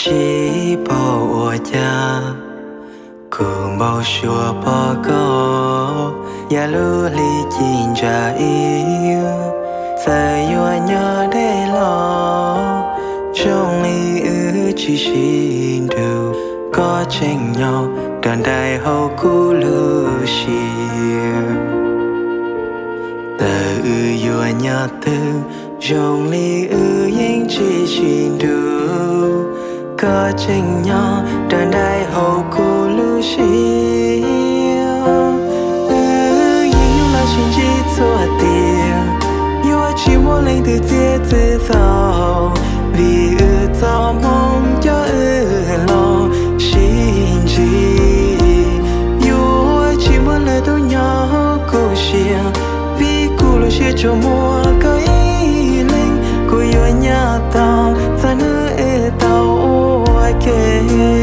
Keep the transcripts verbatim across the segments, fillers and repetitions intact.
chỉ bao cha cùng bao xua bao có ya lu li chín cha yêu giờ yêu nhớ để lo trong ly ư chỉ xin đều có tranh nhau đàn đại hậu cũ lưu xìa tờ ư yêu nhớ tư trong ly ư những chỉ xin đều có tranh nhau đàn đại hậu cũ lưu xìa ư những là xin chỉ cho tiền yêu chỉ muốn lên từ tiết từ sau vì ư cho mong cho ư lo xin chỉ yêu chỉ muốn lời tôi nhớ cô xia vì cô lo xia cho mua cái linh cô yêu nhà tao ta nữ ê tao ôi kê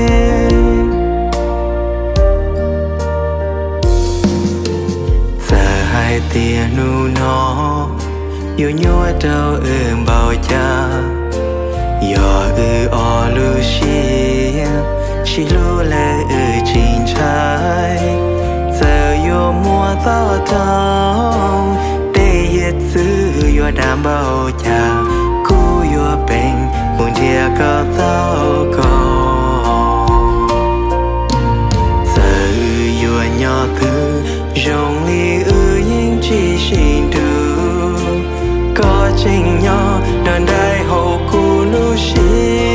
giờ hai tia nu nó yêu nhau đâu êm bao cha giờ ư o lu xia chỉ lu lệ ư chín trái giờ yêu mua tao tao để yết sư yêu đảm bảo cha cú yêu bền buồn thiệt có tao có giờ yêu nhỏ thứ rong ly ư những chỉ xin được có tranh nhau đàn đại hậu cũ lưu xí